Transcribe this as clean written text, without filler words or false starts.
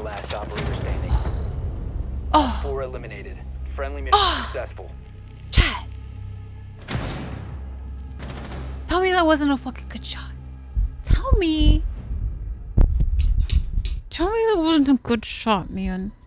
last operator standing. Oh. 4 eliminated. Friendly mission successful. Chat. Tell me that wasn't a fucking good shot. Tell me. Tell me that wasn't a good shot, man.